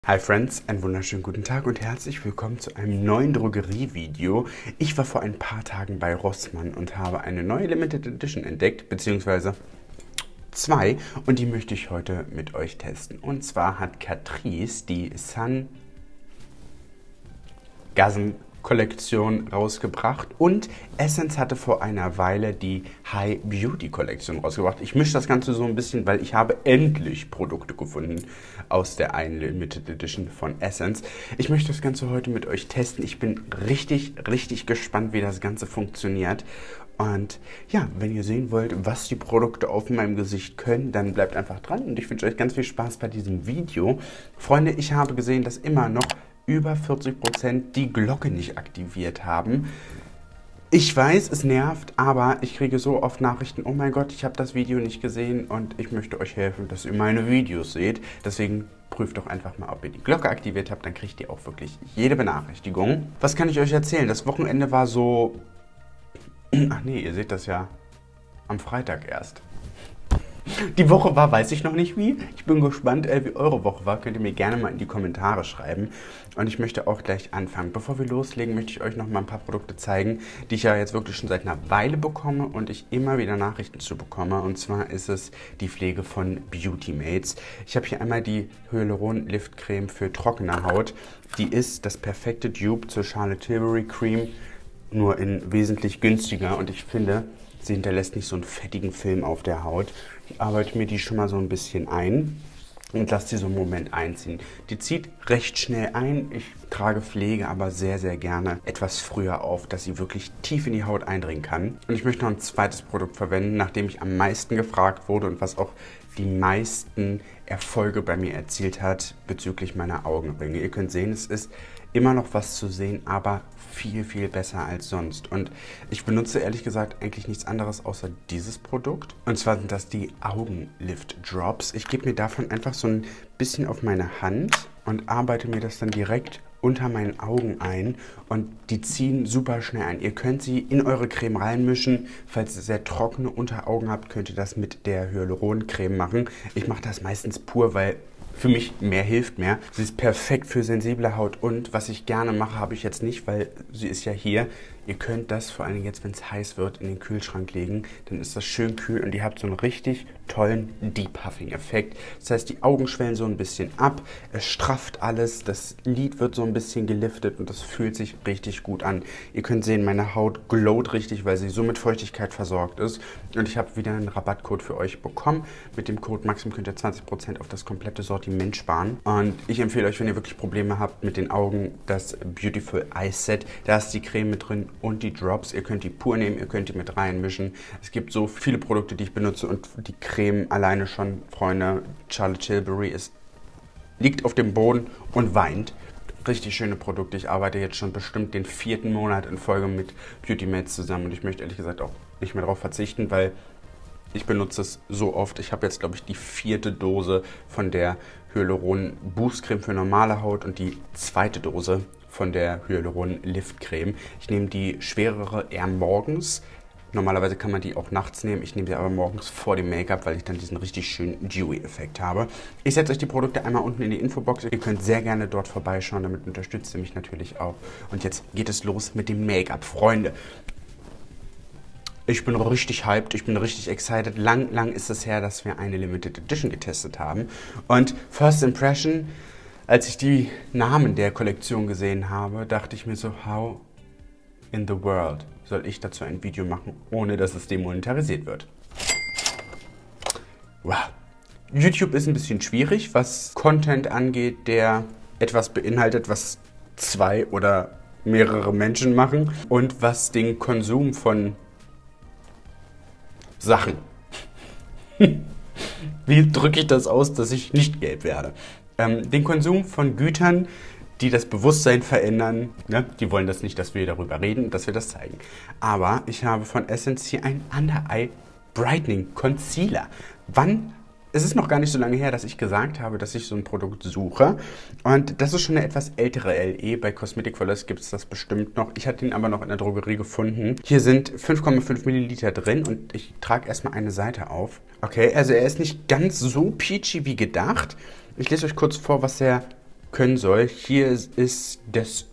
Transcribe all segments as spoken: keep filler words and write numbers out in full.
Hi Friends, einen wunderschönen guten Tag und herzlich willkommen zu einem neuen Drogerie-Video. Ich war vor ein paar Tagen bei Rossmann und habe eine neue Limited Edition entdeckt, beziehungsweise zwei, und die möchte ich heute mit euch testen. Und zwar hat Catrice die Sun Gasm Kollektion rausgebracht und Essence hatte vor einer Weile die High Beauty Kollektion rausgebracht. Ich mische das Ganze so ein bisschen, weil ich habe endlich Produkte gefunden aus der einen Limited Edition von Essence. Ich möchte das Ganze heute mit euch testen. Ich bin richtig, richtig gespannt, wie das Ganze funktioniert. Und ja, wenn ihr sehen wollt, was die Produkte auf meinem Gesicht können, dann bleibt einfach dran und ich wünsche euch ganz viel Spaß bei diesem Video. Freunde, ich habe gesehen, dass immer noch über vierzig Prozent die Glocke nicht aktiviert haben. Ich weiß, es nervt, aber ich kriege so oft Nachrichten, oh mein Gott, ich habe das Video nicht gesehen und ich möchte euch helfen, dass ihr meine Videos seht. Deswegen prüft doch einfach mal, ob ihr die Glocke aktiviert habt, dann kriegt ihr auch wirklich jede Benachrichtigung. Was kann ich euch erzählen? Das Wochenende war so... Ach nee, ihr seht das ja am Freitag erst. Die Woche war, weiß ich noch nicht wie. Ich bin gespannt, äh, wie eure Woche war. Könnt ihr mir gerne mal in die Kommentare schreiben. Und ich möchte auch gleich anfangen. Bevor wir loslegen, möchte ich euch noch mal ein paar Produkte zeigen, die ich ja jetzt wirklich schon seit einer Weile bekomme und ich immer wieder Nachrichten zu bekomme. Und zwar ist es die Pflege von Beauty Mates. Ich habe hier einmal die Hyaluron Lift Creme für trockene Haut. Die ist das perfekte Dupe zur Charlotte Tilbury Cream, nur in wesentlich günstiger. Und ich finde, sie hinterlässt nicht so einen fettigen Film auf der Haut. Ich arbeite mir die schon mal so ein bisschen ein und lasse sie so einen Moment einziehen. Die zieht recht schnell ein. Ich trage Pflege aber sehr, sehr gerne etwas früher auf, dass sie wirklich tief in die Haut eindringen kann. Und ich möchte noch ein zweites Produkt verwenden, nachdem ich am meisten gefragt wurde und was auch die meisten Erfolge bei mir erzielt hat bezüglich meiner Augenringe. Ihr könnt sehen, es ist immer noch was zu sehen, aber viel, viel besser als sonst. Und ich benutze ehrlich gesagt eigentlich nichts anderes außer dieses Produkt. Und zwar sind das die Augenlift Drops. Ich gebe mir davon einfach so ein bisschen auf meine Hand und arbeite mir das dann direkt unter meinen Augen ein und die ziehen super schnell ein. Ihr könnt sie in eure Creme reinmischen. Falls ihr sehr trockene Unteraugen habt, könnt ihr das mit der Hyaluron-Creme machen. Ich mache das meistens pur, weil für mich mehr hilft mehr. Sie ist perfekt für sensible Haut und was ich gerne mache, habe ich jetzt nicht, weil sie ist ja hier. Ihr könnt das vor allem jetzt, wenn es heiß wird, in den Kühlschrank legen. Dann ist das schön kühl und ihr habt so einen richtig tollen Depuffing-Effekt. Das heißt, die Augen schwellen so ein bisschen ab, es strafft alles, das Lid wird so ein bisschen geliftet und das fühlt sich richtig gut an. Ihr könnt sehen, meine Haut glowt richtig, weil sie so mit Feuchtigkeit versorgt ist. Und ich habe wieder einen Rabattcode für euch bekommen. Mit dem Code Maxim könnt ihr zwanzig Prozent auf das komplette Sortiment sparen. Und ich empfehle euch, wenn ihr wirklich Probleme habt mit den Augen, das Beautiful Eye Set. Da ist die Creme mit drin und die Drops. Ihr könnt die pur nehmen, ihr könnt die mit reinmischen. Es gibt so viele Produkte, die ich benutze und die Creme alleine schon, Freunde, Charlotte Tilbury ist, liegt auf dem Boden und weint. Richtig schöne Produkte. Ich arbeite jetzt schon bestimmt den vierten Monat in Folge mit Beauty Mates zusammen und ich möchte ehrlich gesagt auch nicht mehr darauf verzichten, weil ich benutze es so oft. Ich habe jetzt, glaube ich, die vierte Dose von der Hyaluron Boost Creme für normale Haut und die zweite Dose von der Hyaluron Lift Creme. Ich nehme die schwerere eher morgens. Normalerweise kann man die auch nachts nehmen. Ich nehme sie aber morgens vor dem Make-up, weil ich dann diesen richtig schönen Dewy-Effekt habe. Ich setze euch die Produkte einmal unten in die Infobox. Ihr könnt sehr gerne dort vorbeischauen. Damit unterstützt ihr mich natürlich auch. Und jetzt geht es los mit dem Make-up. Freunde, ich bin richtig hyped, ich bin richtig excited. Lang, lang ist es her, dass wir eine Limited Edition getestet haben. Und First Impression, als ich die Namen der Kollektion gesehen habe, dachte ich mir so, how in the world soll ich dazu ein Video machen, ohne dass es demonetarisiert wird? Wow. YouTube ist ein bisschen schwierig, was Content angeht, der etwas beinhaltet, was zwei oder mehrere Menschen machen und was den Konsum von Sachen. Wie drücke ich das aus, dass ich nicht gelb werde? Ähm, den Konsum von Gütern, die das Bewusstsein verändern, ne? Die wollen das nicht, dass wir darüber reden, dass wir das zeigen. Aber ich habe von Essence hier einen Under Eye Brightening Concealer. Wann? Es ist noch gar nicht so lange her, dass ich gesagt habe, dass ich so ein Produkt suche. Und das ist schon eine etwas ältere L E. Bei Cosmetic for Less gibt es das bestimmt noch. Ich hatte ihn aber noch in der Drogerie gefunden. Hier sind fünf Komma fünf Milliliter drin und ich trage erstmal eine Seite auf. Okay, also er ist nicht ganz so peachy wie gedacht. Ich lese euch kurz vor, was er können soll. Hier ist das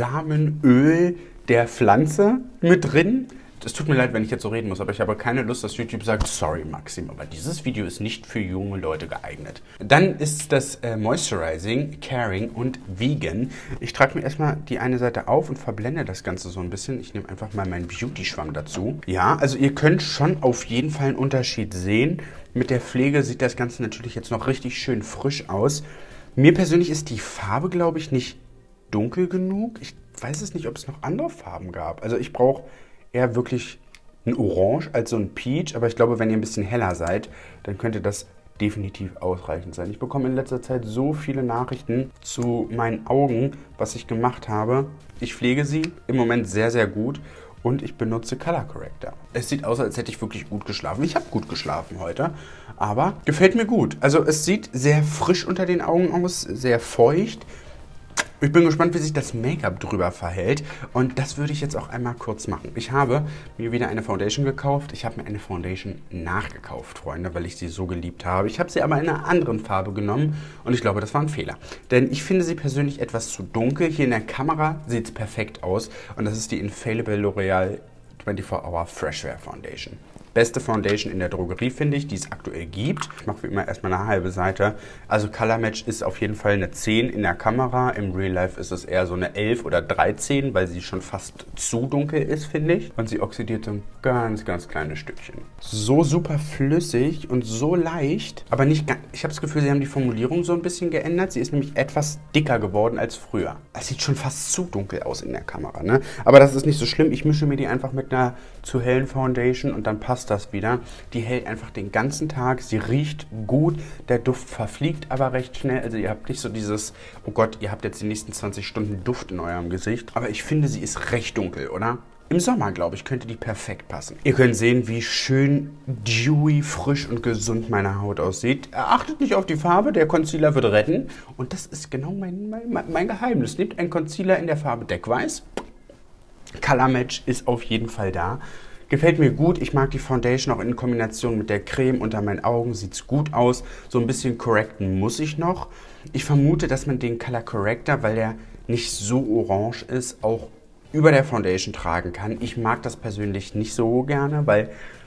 Samenöl der Pflanze mit drin. Es tut mir leid, wenn ich jetzt so reden muss, aber ich habe keine Lust, dass YouTube sagt, sorry Maxim, aber dieses Video ist nicht für junge Leute geeignet. Dann ist das äh, Moisturizing, Caring und Vegan. Ich trage mir erstmal die eine Seite auf und verblende das Ganze so ein bisschen. Ich nehme einfach mal meinen Beauty-Schwamm dazu. Ja, also ihr könnt schon auf jeden Fall einen Unterschied sehen. Mit der Pflege sieht das Ganze natürlich jetzt noch richtig schön frisch aus. Mir persönlich ist die Farbe, glaube ich, nicht dunkel genug. Ich weiß es nicht, ob es noch andere Farben gab. Also ich brauche eher wirklich ein Orange als so ein Peach, aber ich glaube, wenn ihr ein bisschen heller seid, dann könnte das definitiv ausreichend sein. Ich bekomme in letzter Zeit so viele Nachrichten zu meinen Augen, was ich gemacht habe. Ich pflege sie im Moment sehr, sehr gut und ich benutze Color Corrector. Es sieht aus, als hätte ich wirklich gut geschlafen. Ich habe gut geschlafen heute, aber gefällt mir gut. Also es sieht sehr frisch unter den Augen aus, sehr feucht. Ich bin gespannt, wie sich das Make-up drüber verhält und das würde ich jetzt auch einmal kurz machen. Ich habe mir wieder eine Foundation gekauft. Ich habe mir eine Foundation nachgekauft, Freunde, weil ich sie so geliebt habe. Ich habe sie aber in einer anderen Farbe genommen und ich glaube, das war ein Fehler. Denn ich finde sie persönlich etwas zu dunkel. Hier in der Kamera sieht es perfekt aus und das ist die Infallible L'Oreal vierundzwanzig Hour Fresh Wear Foundation. Beste Foundation in der Drogerie, finde ich, die es aktuell gibt. Ich mache wie immer erstmal eine halbe Seite. Also Color Match ist auf jeden Fall eine zehn in der Kamera. Im Real Life ist es eher so eine elf oder dreizehn, weil sie schon fast zu dunkel ist, finde ich. Und sie oxidiert so ein ganz, ganz kleines Stückchen. So super flüssig und so leicht, aber nicht ganz. Ich habe das Gefühl, sie haben die Formulierung so ein bisschen geändert. Sie ist nämlich etwas dicker geworden als früher. Es sieht schon fast zu dunkel aus in der Kamera, ne? Aber das ist nicht so schlimm. Ich mische mir die einfach mit einer zu hellen Foundation und dann passt das wieder. Die hält einfach den ganzen Tag, sie riecht gut, der Duft verfliegt aber recht schnell, also ihr habt nicht so dieses, oh Gott, ihr habt jetzt die nächsten zwanzig Stunden Duft in eurem Gesicht, aber ich finde, sie ist recht dunkel, oder? Im Sommer, glaube ich, könnte die perfekt passen. Ihr könnt sehen, wie schön dewy, frisch und gesund meine Haut aussieht. Achtet nicht auf die Farbe, der Concealer wird retten und das ist genau mein, mein, mein Geheimnis. Nehmt einen Concealer in der Farbe Deckweiß. Color Match ist auf jeden Fall da. Gefällt mir gut. Ich mag die Foundation auch in Kombination mit der Creme unter meinen Augen. Sieht es gut aus. So ein bisschen correcten muss ich noch. Ich vermute, dass man den Color Corrector, weil der nicht so orange ist, auch über der Foundation tragen kann. Ich mag das persönlich nicht so gerne, weil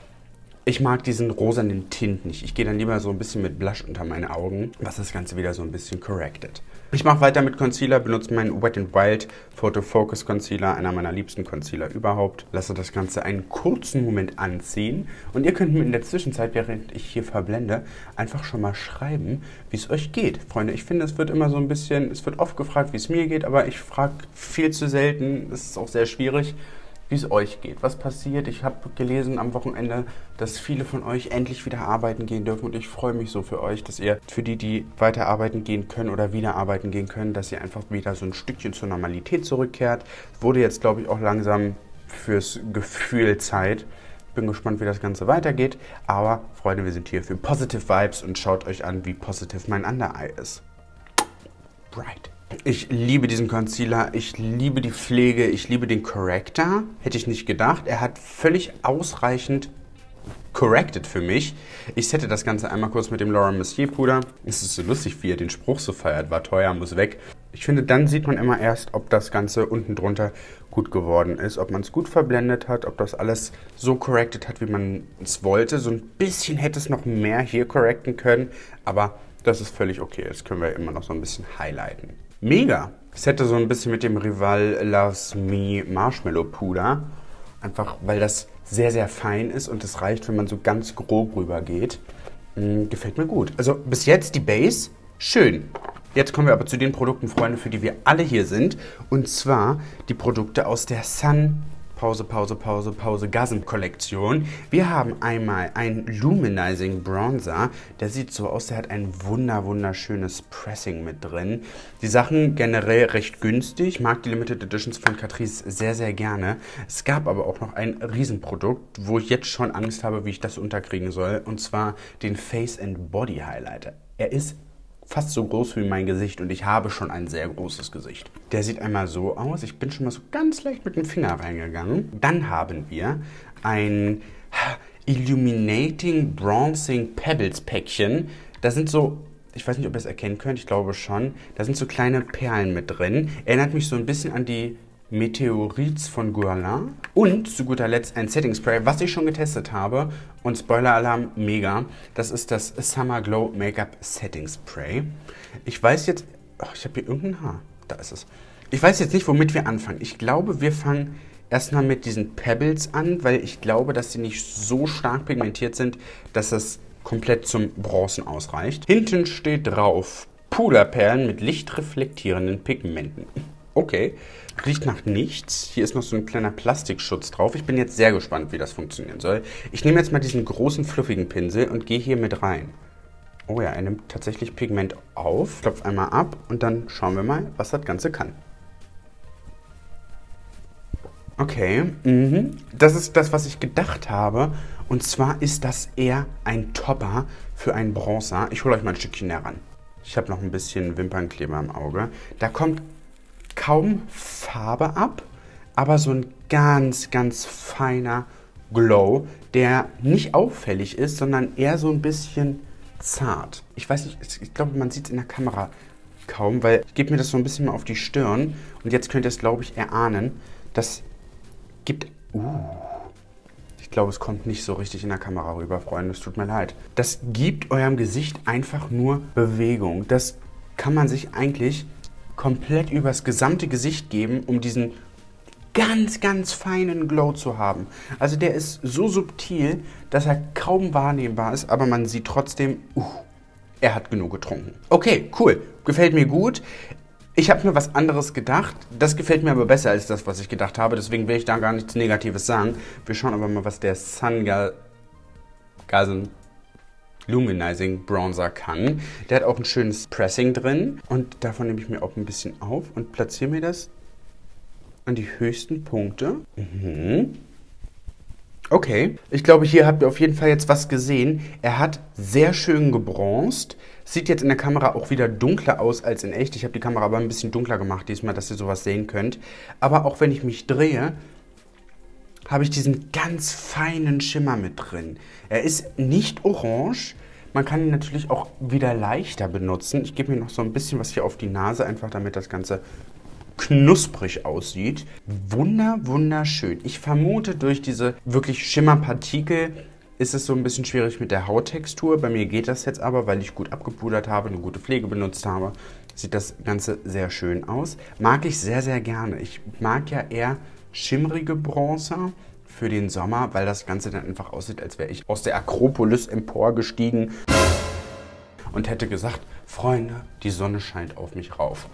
ich mag diesen rosanen Tint nicht. Ich gehe dann lieber so ein bisschen mit Blush unter meine Augen, was das Ganze wieder so ein bisschen corrected. Ich mache weiter mit Concealer, benutze meinen Wet n Wild Photo Focus Concealer, einer meiner liebsten Concealer überhaupt. Lasse das Ganze einen kurzen Moment anziehen und ihr könnt mir in der Zwischenzeit, während ich hier verblende, einfach schon mal schreiben, wie es euch geht. Freunde, ich finde, es wird immer so ein bisschen, es wird oft gefragt, wie es mir geht, aber ich frage viel zu selten, das ist auch sehr schwierig, wie es euch geht, was passiert. Ich habe gelesen am Wochenende, dass viele von euch endlich wieder arbeiten gehen dürfen und ich freue mich so für euch, dass ihr, für die, die weiter arbeiten gehen können oder wieder arbeiten gehen können, dass ihr einfach wieder so ein Stückchen zur Normalität zurückkehrt. Es wurde jetzt, glaube ich, auch langsam fürs Gefühl Zeit. Bin gespannt, wie das Ganze weitergeht, aber Freunde, wir sind hier für Positive Vibes und schaut euch an, wie positive mein Under-Eye ist. Bright. Ich liebe diesen Concealer, ich liebe die Pflege, ich liebe den Corrector. Hätte ich nicht gedacht. Er hat völlig ausreichend corrected für mich. Ich sette das Ganze einmal kurz mit dem Laura Mercier Puder. Es ist so lustig, wie er den Spruch so feiert. War teuer, muss weg. Ich finde, dann sieht man immer erst, ob das Ganze unten drunter gut geworden ist. Ob man es gut verblendet hat, ob das alles so corrected hat, wie man es wollte. So ein bisschen hätte es noch mehr hier correcten können, aber das ist völlig okay. Das können wir immer noch so ein bisschen highlighten. Mega! Ich sette so ein bisschen mit dem Rival Loves Me Marshmallow Puder. Einfach, weil das sehr, sehr fein ist und es reicht, wenn man so ganz grob rüber geht. Hm, gefällt mir gut. Also bis jetzt die Base, schön. Jetzt kommen wir aber zu den Produkten, Freunde, für die wir alle hier sind. Und zwar die Produkte aus der Sun Pause, Pause, Pause, Pause Gasm Kollektion. Wir haben einmal einen Luminizing Bronzer. Der sieht so aus, der hat ein wunder, wunderschönes Pressing mit drin. Die Sachen generell recht günstig. Ich mag die Limited Editions von Catrice sehr, sehr gerne. Es gab aber auch noch ein Riesenprodukt, wo ich jetzt schon Angst habe, wie ich das unterkriegen soll. Und zwar den Face and Body Highlighter. Er ist fast so groß wie mein Gesicht und ich habe schon ein sehr großes Gesicht. Der sieht einmal so aus. Ich bin schon mal so ganz leicht mit dem Finger reingegangen. Dann haben wir ein Illuminating Bronzing Pebbles Päckchen. Da sind so ich weiß nicht, ob ihr es erkennen könnt, ich glaube schon. Da sind so kleine Perlen mit drin. Erinnert mich so ein bisschen an die Meteorites von Guerlain. Und zu guter Letzt ein Setting Spray, was ich schon getestet habe. Und Spoiler-Alarm, mega. Das ist das Summer Glow Make-up Setting Spray. Ich weiß jetzt... Oh, ich habe hier irgendein Haar. Da ist es. Ich weiß jetzt nicht, womit wir anfangen. Ich glaube, wir fangen erstmal mit diesen Pebbles an, weil ich glaube, dass sie nicht so stark pigmentiert sind, dass es komplett zum Bronzen ausreicht. Hinten steht drauf Puderperlen mit lichtreflektierenden Pigmenten. Okay, riecht nach nichts. Hier ist noch so ein kleiner Plastikschutz drauf. Ich bin jetzt sehr gespannt, wie das funktionieren soll. Ich nehme jetzt mal diesen großen, fluffigen Pinsel und gehe hier mit rein. Oh ja, er nimmt tatsächlich Pigment auf. Klopf einmal ab und dann schauen wir mal, was das Ganze kann. Okay, mhm. Das ist das, was ich gedacht habe. Und zwar ist das eher ein Topper für einen Bronzer. Ich hole euch mal ein Stückchen näher ran. Ich habe noch ein bisschen Wimpernkleber im Auge. Da kommt kaum Farbe ab, aber so ein ganz, ganz feiner Glow, der nicht auffällig ist, sondern eher so ein bisschen zart. Ich weiß nicht, ich glaube, man sieht es in der Kamera kaum, weil ich gebe mir das so ein bisschen mal auf die Stirn. Und jetzt könnt ihr es, glaube ich, erahnen. Das gibt... Uh, ich glaube, es kommt nicht so richtig in der Kamera rüber, Freunde. Es tut mir leid. Das gibt eurem Gesicht einfach nur Bewegung. Das kann man sich eigentlich komplett übers gesamte Gesicht geben, um diesen ganz, ganz feinen Glow zu haben. Also der ist so subtil, dass er kaum wahrnehmbar ist, aber man sieht trotzdem, uh, er hat genug getrunken. Okay, cool. Gefällt mir gut. Ich habe mir was anderes gedacht. Das gefällt mir aber besser als das, was ich gedacht habe. Deswegen will ich da gar nichts Negatives sagen. Wir schauen aber mal, was der Sun Galsen Luminizing Bronzer kann. Der hat auch ein schönes Pressing drin. Und davon nehme ich mir auch ein bisschen auf und platziere mir das an die höchsten Punkte. Mhm. Okay, ich glaube, hier habt ihr auf jeden Fall jetzt was gesehen. Er hat sehr schön gebronzt. Sieht jetzt in der Kamera auch wieder dunkler aus als in echt. Ich habe die Kamera aber ein bisschen dunkler gemacht diesmal, dass ihr sowas sehen könnt. Aber auch wenn ich mich drehe, habe ich diesen ganz feinen Schimmer mit drin. Er ist nicht orange. Man kann ihn natürlich auch wieder leichter benutzen. Ich gebe mir noch so ein bisschen was hier auf die Nase, einfach damit das Ganze knusprig aussieht. Wunder, wunderschön. Ich vermute, durch diese wirklich Schimmerpartikel ist es so ein bisschen schwierig mit der Hauttextur. Bei mir geht das jetzt aber, weil ich gut abgepudert habe, eine gute Pflege benutzt habe. Sieht das Ganze sehr schön aus. Mag ich sehr, sehr gerne. Ich mag ja eher schimmrige Bronzer für den Sommer, weil das Ganze dann einfach aussieht, als wäre ich aus der Akropolis emporgestiegen und hätte gesagt, Freunde, die Sonne scheint auf mich rauf.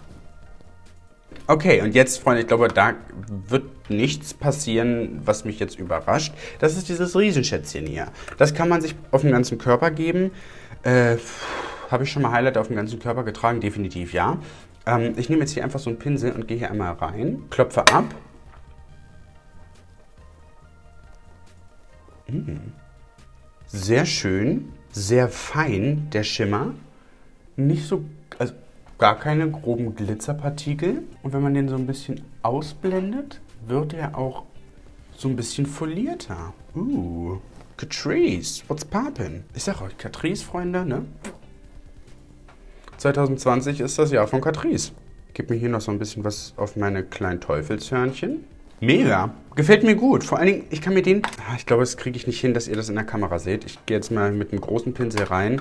Okay, und jetzt, Freunde, ich glaube, da wird nichts passieren, was mich jetzt überrascht. Das ist dieses Riesenschätzchen hier. Das kann man sich auf den ganzen Körper geben. Äh, habe ich schon mal Highlighter auf den ganzen Körper getragen? Definitiv ja. Ähm, ich nehme jetzt hier einfach so einen Pinsel und gehe hier einmal rein, klopfe ab. Mmh. Sehr schön, sehr fein der Schimmer. Nicht so... Also, gar keine groben Glitzerpartikel. Und wenn man den so ein bisschen ausblendet, wird er auch so ein bisschen folierter. Uh, Catrice, what's poppin'? Ich sag euch, Catrice, Freunde, ne? zwanzig zwanzig ist das Jahr von Catrice. Gib mir hier noch so ein bisschen was auf meine kleinen Teufelshörnchen. Mega, gefällt mir gut. Vor allen Dingen, ich kann mir den... Ich glaube, das kriege ich nicht hin, dass ihr das in der Kamera seht. Ich gehe jetzt mal mit einem großen Pinsel rein.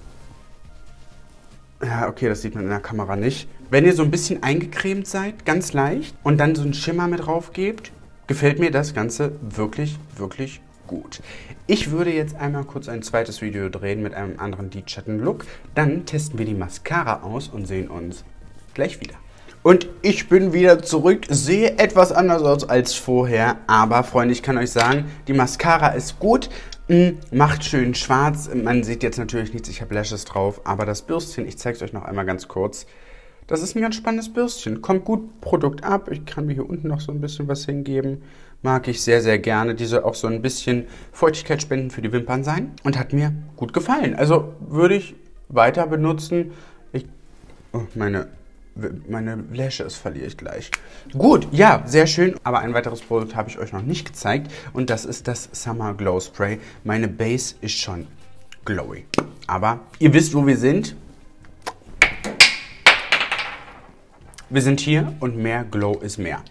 Ja, okay, das sieht man in der Kamera nicht. Wenn ihr so ein bisschen eingecremt seid, ganz leicht, und dann so einen Schimmer mit drauf gebt, gefällt mir das Ganze wirklich, wirklich gut. Ich würde jetzt einmal kurz ein zweites Video drehen mit einem anderen Lidschatten-Look. Dann testen wir die Mascara aus und sehen uns gleich wieder. Und ich bin wieder zurück, sehe etwas anders aus als vorher, aber Freunde, ich kann euch sagen, die Mascara ist gut. Macht schön schwarz. Man sieht jetzt natürlich nichts, ich habe Lashes drauf, aber das Bürstchen, ich zeige es euch noch einmal ganz kurz. Das ist ein ganz spannendes Bürstchen. Kommt gut Produkt ab. Ich kann mir hier unten noch so ein bisschen was hingeben. Mag ich sehr, sehr gerne. Die soll auch so ein bisschen Feuchtigkeit spenden für die Wimpern sein. Und hat mir gut gefallen. Also würde ich weiter benutzen. Ich, oh, meine... Meine Lashes verliere ich gleich. Gut, ja, sehr schön. Aber ein weiteres Produkt habe ich euch noch nicht gezeigt. Und das ist das Summer Glow Spray. Meine Base ist schon glowy. Aber ihr wisst, wo wir sind. Wir sind hier und mehr Glow ist mehr.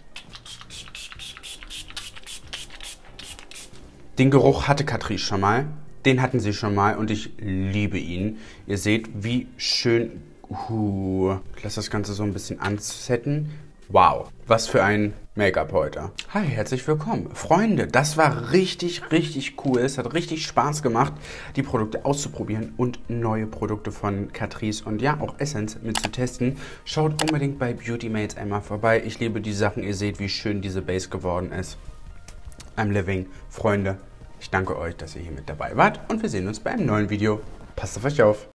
Den Geruch hatte Catrice schon mal. Den hatten sie schon mal und ich liebe ihn. Ihr seht, wie schön... Uh, ich lasse das Ganze so ein bisschen ansetten. Wow, was für ein Make-up heute. Hi, herzlich willkommen. Freunde, das war richtig, richtig cool. Es hat richtig Spaß gemacht, die Produkte auszuprobieren und neue Produkte von Catrice und ja, auch Essence mit zu testen. Schaut unbedingt bei Beauty Mates einmal vorbei. Ich liebe die Sachen. Ihr seht, wie schön diese Base geworden ist. I'm living. Freunde, ich danke euch, dass ihr hier mit dabei wart und wir sehen uns bei einem neuen Video. Passt auf euch auf.